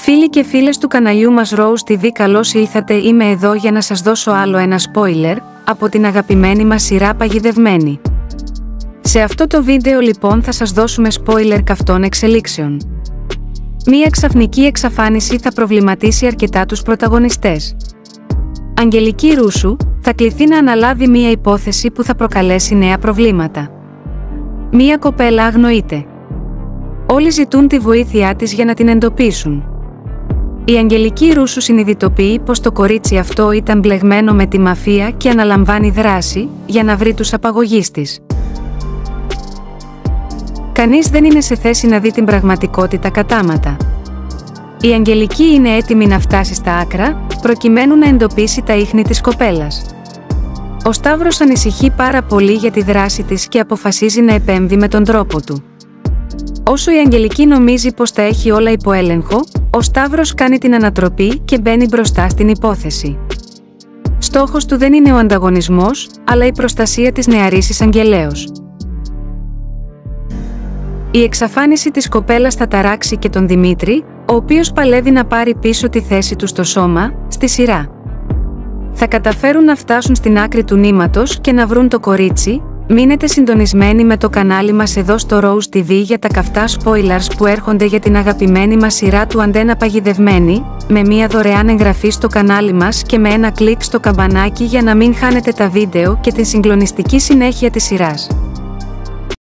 Φίλοι και φίλες του καναλιού μας Rose TV, καλώς ήρθατε. Είμαι εδώ για να σας δώσω άλλο ένα spoiler από την αγαπημένη μας σειρά Παγιδευμένη. Σε αυτό το βίντεο λοιπόν θα σας δώσουμε spoiler καυτών εξελίξεων. Μία ξαφνική εξαφάνιση θα προβληματίσει αρκετά τους πρωταγωνιστές. Αγγελική Ρούσου θα κληθεί να αναλάβει μία υπόθεση που θα προκαλέσει νέα προβλήματα. Μία κοπέλα αγνοείται. Όλοι ζητούν τη βοήθειά της για να την εντοπίσουν. Η Αγγελική Ρούσου συνειδητοποιεί πως το κορίτσι αυτό ήταν μπλεγμένο με τη μαφία και αναλαμβάνει δράση για να βρει τους απαγωγείς της. Κανείς δεν είναι σε θέση να δει την πραγματικότητα κατάματα. Η Αγγελική είναι έτοιμη να φτάσει στα άκρα, προκειμένου να εντοπίσει τα ίχνη της κοπέλας. Ο Σταύρος ανησυχεί πάρα πολύ για τη δράση της και αποφασίζει να επέμβει με τον τρόπο του. Όσο η Αγγελική νομίζει πως τα έχει όλα υπό έλεγχο, ο Σταύρος κάνει την ανατροπή και μπαίνει μπροστά στην υπόθεση. Στόχος του δεν είναι ο ανταγωνισμός, αλλά η προστασία της νεαρής εισαγγελέως. Η εξαφάνιση της κοπέλας θα ταράξει και τον Δημήτρη, ο οποίος παλεύει να πάρει πίσω τη θέση του στο σώμα, στη σειρά. Θα καταφέρουν να φτάσουν στην άκρη του νήματος και να βρουν το κορίτσι. Μείνετε συντονισμένοι με το κανάλι μας εδώ στο Rose TV για τα καυτά spoilers που έρχονται για την αγαπημένη μας σειρά του Αντένα Παγιδευμένη, με μία δωρεάν εγγραφή στο κανάλι μας και με ένα κλικ στο καμπανάκι για να μην χάνετε τα βίντεο και την συγκλονιστική συνέχεια της σειράς.